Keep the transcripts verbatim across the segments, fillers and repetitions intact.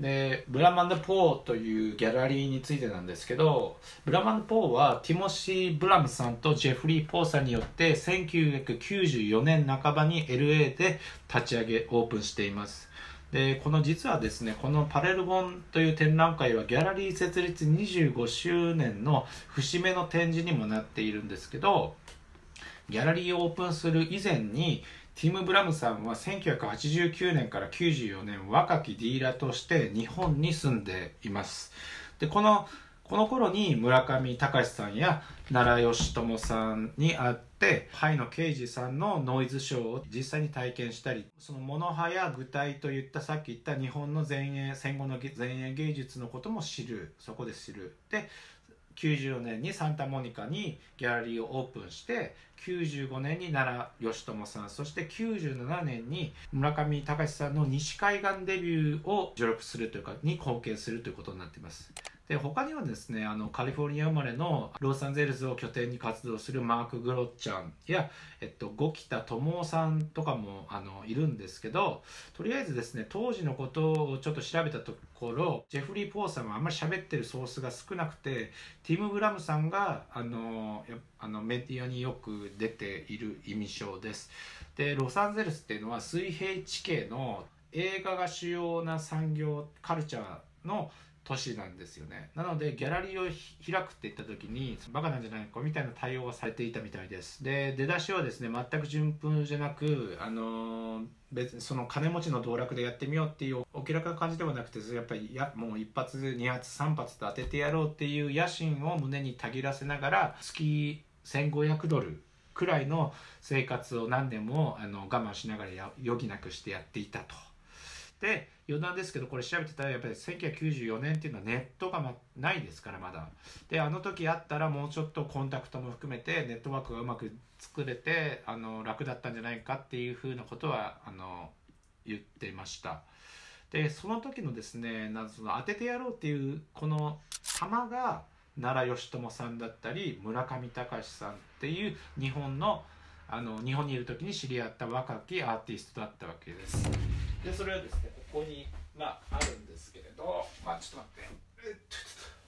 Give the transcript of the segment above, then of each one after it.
でブラマンド・ポーというギャラリーについてなんですけど、ブラマンド・ポーはティモシー・ブラムさんとジェフリー・ポーさんによってせんきゅうひゃくきゅうじゅうよねん半ばに エルエー で立ち上げオープンしています。でこの実はですね、このパレルボンという展覧会はギャラリー設立にじゅうごしゅうねんの節目の展示にもなっているんですけど、ギャラリーをオープンする以前にティム・ブラムさんはせんきゅうひゃくはちじゅうきゅうねんからきゅうじゅうよねん若きディーラーとして日本に住んでいます。でこのこの頃に村上隆さんや奈良義朝さんに会って灰野啓二さんのノイズショーを実際に体験したり、そのモノハや具体といったさっき言った日本の前衛戦後の前衛芸術のことも知る、そこで知る。できゅうじゅうよねんにサンタモニカにギャラリーをオープンして、きゅうじゅうごねんに奈良義朝さん、そしてきゅうじゅうななねんに村上隆さんの西海岸デビューを助力するというかに貢献するということになっています。で他にはですね、あのカリフォルニア生まれのロサンゼルスを拠点に活動するマーク・グロッチャンや、えっと、五木田智夫さんとかもあのいるんですけど、とりあえずですね、当時のことをちょっと調べたところ、ジェフリー・ポーさんはあんまり喋ってるソースが少なくて、ティム・ブラムさんがあのあのメディアによく出ている印象です。でロサンゼルスっていうのは水平地形の映画が主要な産業カルチャーの都市なんですよね。なのでギャラリーを開くって言った時にバカなんじゃないかみたいな対応がされていたみたいです。で出だしはですね、全く順風じゃなく、あのー、別にその金持ちの道楽でやってみようっていうお気楽な感じではなくて、やっぱりやもう一発二発三発と当ててやろうっていう野心を胸にたぎらせながら月せんごひゃくドルくらいの生活を何年もあの我慢しながらや余儀なくしてやっていたと。で余談ですけど、これ調べてたらやっぱりせんきゅうひゃくきゅうじゅうよねんっていうのはネットが、ま、ないですからまだ。であの時あったらもうちょっとコンタクトも含めてネットワークがうまく作れてあの楽だったんじゃないかっていうふうなことはあの言っていました。でその時のですね、なんその当ててやろうっていうこの様が奈良義朝さんだったり村上隆さんっていう日本のあの日本にいる時に知り合った若きアーティストだったわけです。でそれはですね、ここに、まあ、あるんですけれど、まあ、ちょっと待って、えっと、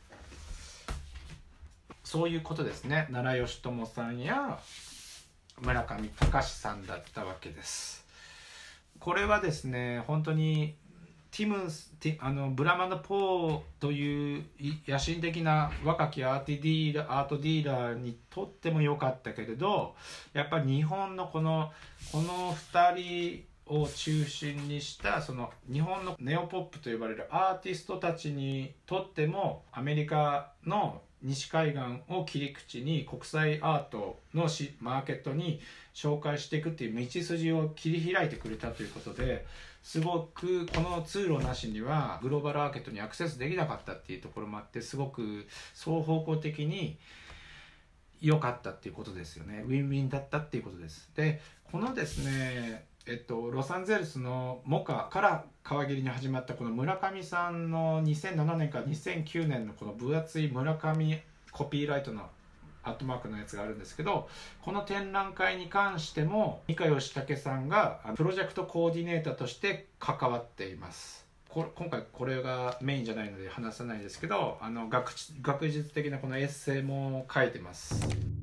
そういうことですね。奈良義朝さんや村上隆さんだったわけです。これはですね、本当にティムスティあのブラマンド・ポーという野心的な若きアーティディーラアートディーラーにとっても良かったけれど、やっぱり日本のこのこのふたりを中心にしたその日本のネオポップと呼ばれるアーティストたちにとってもアメリカの西海岸を切り口に国際アートのマーケットに紹介していくっていう道筋を切り開いてくれたということで、すごくこの通路なしにはグローバルマーケットにアクセスできなかったっていうところもあって、すごく双方向的に良かったっていうことですよね。ウィンウィンだったっていうことです。でこのですねえっと、ロサンゼルスのモカから皮切りに始まったこの村上さんのにせんななねんからにせんきゅうねんのこの分厚い村上コピーライトのアットマークのやつがあるんですけど、この展覧会に関しても三河義武さんがプロジェクトコーディネーターとして関わっています。こ今回これがメインじゃないので話さないですけど、あの 学, 学術的なこのエッセイも書いてます。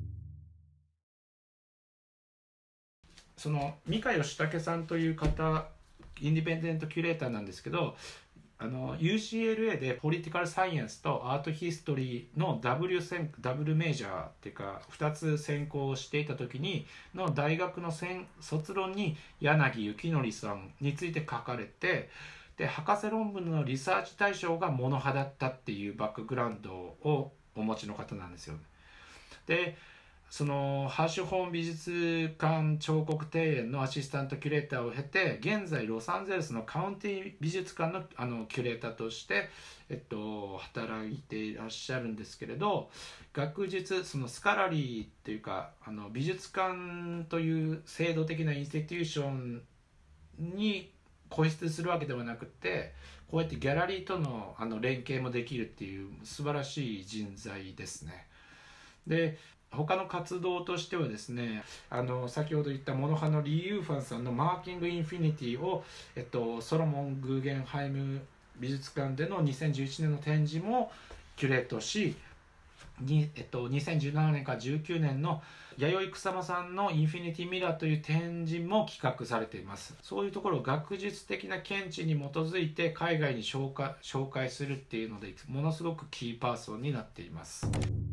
その三河義武さんという方、インディペンデントキュレーターなんですけど、あの ユーシーエルエー でポリティカルサイエンスとアートヒストリーのダブル専ダブルメジャーっていうかふたつ専攻をしていた時にの大学の卒論に柳幸則さんについて書かれて、で博士論文のリサーチ対象がモノ派だったっていうバックグラウンドをお持ちの方なんですよ。でそのハーシュホーン美術館彫刻庭園のアシスタントキュレーターを経て、現在ロサンゼルスのカウンティ美術館 の, あのキュレーターとして、えっと、働いていらっしゃるんですけれど、学術そのスカラリーっていうかあの美術館という制度的なインスティテューションに固執するわけではなくて、こうやってギャラリーと の, あの連携もできるっていう素晴らしい人材ですね。で他の活動としてはですね、あの先ほど言ったモノ派のリー・ユーファンさんのマーキング・インフィニティを、えっと、ソロモン・グーゲンハイム美術館でのにせんじゅういちねんの展示もキュレートし、にえっと、にせんじゅうななねんからじゅうきゅうねんの弥生草間さんのインフィニティミラーという展示も企画されています。そういうところを学術的な見地に基づいて海外に紹介、紹介するっていうので、ものすごくキーパーソンになっています。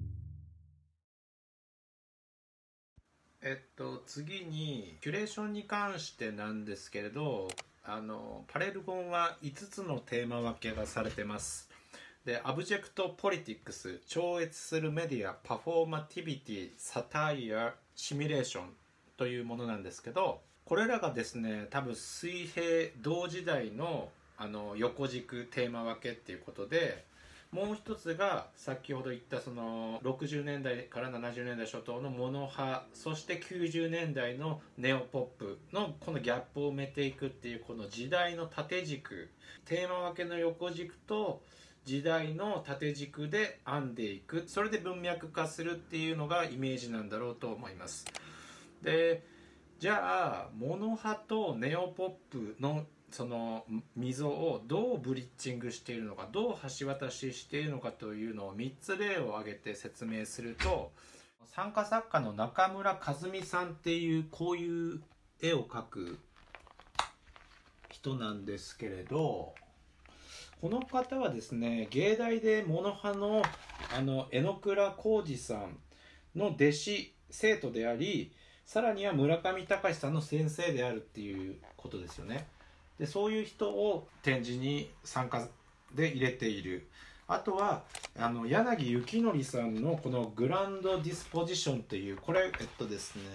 えっと、次にキュレーションに関してなんですけれど、あのパレルゴンはいつつのテーマ分けがされてます。で、アブジェクトポリティックス、超越するメディア、パフォーマティビティ、サタイア、シミュレーションというものなんですけど、これらがですね、多分水平同時代のあの横軸テーマ分けっていうことで、もう一つが先ほど言ったそのろくじゅうねんだいからななじゅうねんだい初頭のモノ派、そしてきゅうじゅうねんだいのネオポップのこのギャップを埋めていくっていうこの時代の縦軸、テーマ分けの横軸と時代の縦軸で編んでいく、それで文脈化するっていうのがイメージなんだろうと思います。で、じゃあモノ派とネオポップのその溝をどうブリッジングしているのか、どう橋渡ししているのかというのをみっつ例を挙げて説明すると、参加作家の中村和美さんっていうこういう絵を描く人なんですけれど、この方はですね、芸大でモノ派のあの榎倉浩二さんの弟子生徒であり、さらには村上隆さんの先生であるっていうことですよね。で、そういう人を展示に参加で入れている。あとはあの柳幸則さんのこのグランドディスポジションっていう、これえっとですね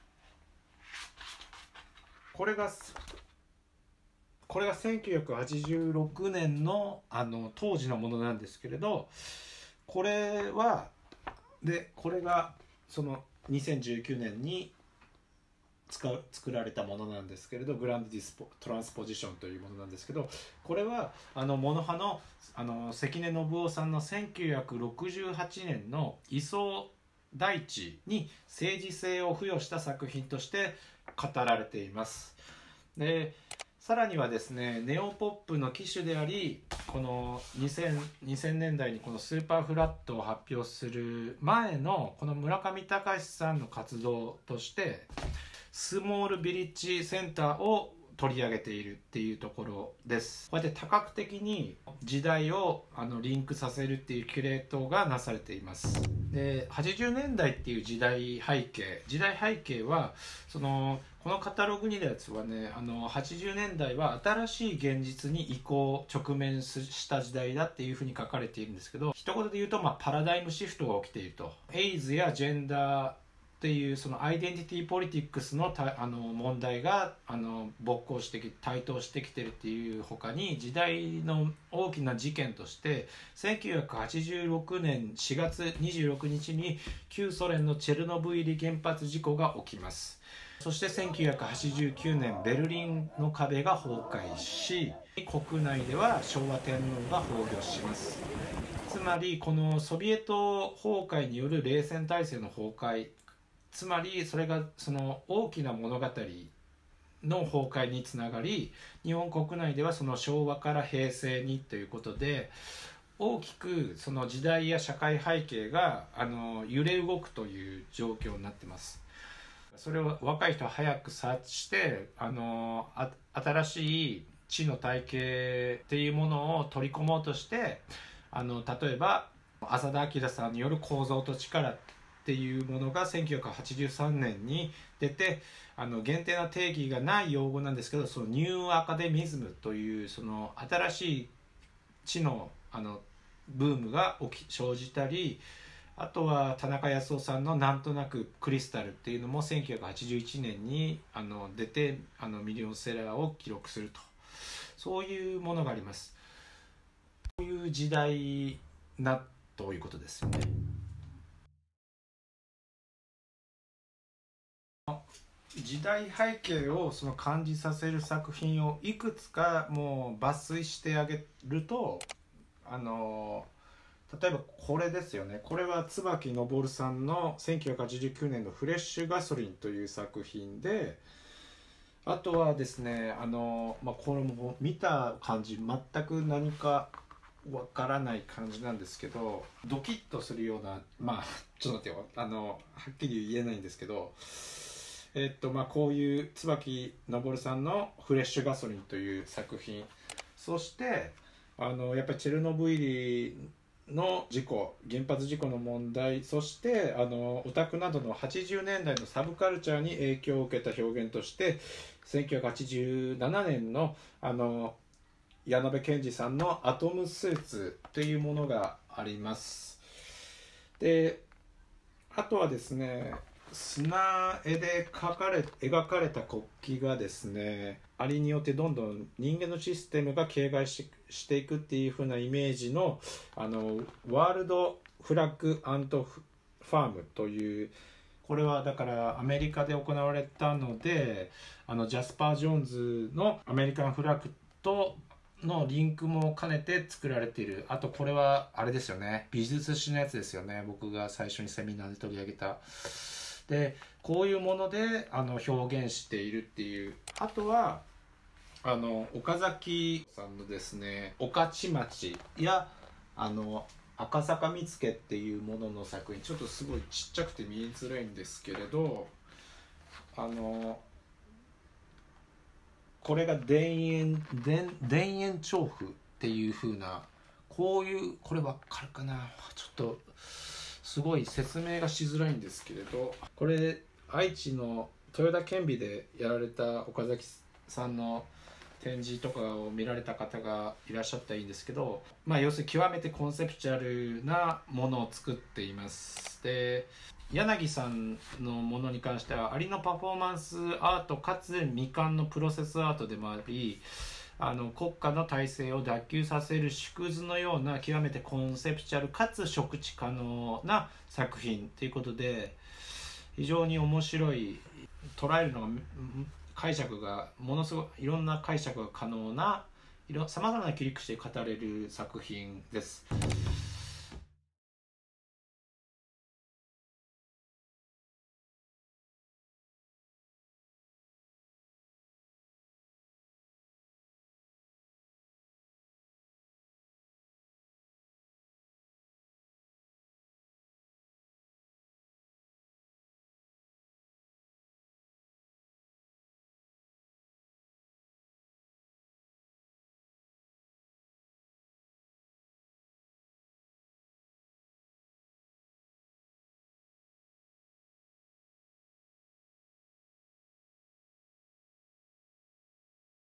これがこれがせんきゅうひゃくはちじゅうろくねんのあの当時のものなんですけれど、これはでこれがそのにせんじゅうきゅうねんに使う作られたものなんですけれど、グランドディスポトランスポジションというものなんですけど、これはあのモノ派のあの関根信夫さんのせんきゅうひゃくろくじゅうはちねんの位相大地に政治性を付与した作品として語られています。で、さらにはですね、ネオポップの機種であり、このにせん、にせんねんだいにこのスーパーフラットを発表する前のこの村上隆さんの活動としてスモールビリッジセンターを取り上げているっていうところです。こうやって多角的に時代をあのリンクさせるっていうキュレートがなされています。で、はちじゅうねんだいっていう時代背景時代背景はそのこのカタログにのやつはね、あのはちじゅうねんだいは新しい現実に移行直面した時代だっていうふうに書かれているんですけど、一言で言うと、まあ、パラダイムシフトが起きていると。エイズやジェンダーっていうそのアイデンティティポリティックスのたあの問題があの勃興してき台頭してきてるっていう他に、時代の大きな事件としてせんきゅうひゃくはちじゅうろくねんしがつにじゅうろくにちに旧ソ連のチェルノブイリ原発事故が起きます。そしてせんきゅうひゃくはちじゅうきゅうねんベルリンの壁が崩壊し、国内では昭和天皇が崩御します。つまりこのソビエト崩壊による冷戦体制の崩壊、つまりそれがその大きな物語の崩壊につながり、日本国内ではその昭和から平成にということで大きくその時代や社会背景があの揺れ動くという状況になっています。それを若い人は早く察してあのあ新しい知の体系っていうものを取り込もうとして、あの例えば浅田彰さんによる構造と力っていうものがせんきゅうひゃくはちじゅうさんねんに出て、あの限定な定義がない用語なんですけど、そのニューアカデミズムというその新しい知のあのブームが起き生じたり、あとは田中康夫さんのなんとなくクリスタルっていうのもせんきゅうひゃくはちじゅういちねんにあの出てあのミリオンセラーを記録すると、そういうものがあります。そういう時代なということですよね。時代背景をその感じさせる作品をいくつかもう抜粋してあげると、あの例えばこれですよね。これは椿昇さんのせんきゅうひゃくはちじゅうきゅうねんのフレッシュガソリンという作品で、 あとはですね、あの、まあ、これも見た感じ全く何かわからない感じなんですけど、ドキッとするような、まあちょっと待ってよ、あのはっきり言えないんですけど、えっとまあこういう椿昇さんの「フレッシュガソリン」という作品、そしてあのやっぱりチェルノブイリの事故、原発事故の問題、そしてあのオタクなどのはちじゅうねんだいのサブカルチャーに影響を受けた表現としてせんきゅうひゃくはちじゅうななねんのあの矢野部賢治さんの「アトムスーツ」というものがあります。であとはですね、砂絵で描かれ描かれた国旗がですね、あれによってどんどん人間のシステムが形骸ししていくっていう風なイメージのあのワールドフラッグアントファームという、これはだからアメリカで行われたので、あのジャスパー・ジョーンズのアメリカンフラッグとのリンクも兼ねて作られている。あとこれはあれですよね、美術史のやつですよね、僕が最初にセミナーで取り上げた。でこういうものであの表現しているっていう。あとはあの岡崎さんのですね「御徒町」やあの赤坂見附っていうものの作品、ちょっとすごいちっちゃくて見えづらいんですけれど、あのこれが田園田田園調布っていう風な、こういう、これわかるかな、ちょっとすごい説明がしづらいんですけれど、これ愛知の豊田顕美でやられた岡崎さんの展示とかを見られた方がいらっしゃったらいいんですけど、まあ要するに極めてコンセプチュアルなものを作っています。で柳さんのものに関してはアリのパフォーマンスアートかつ未完のプロセスアートでもあり、あの国家の体制を脱臼させる縮図のような極めてコンセプチュアルかつ触知可能な作品ということで、非常に面白い、捉えるのが解釈がものすごいいろんな解釈が可能な、さまざまな切り口で語れる作品です。